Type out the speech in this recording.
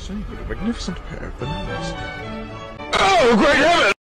So you got a magnificent pair of bananas. Oh, great heavens!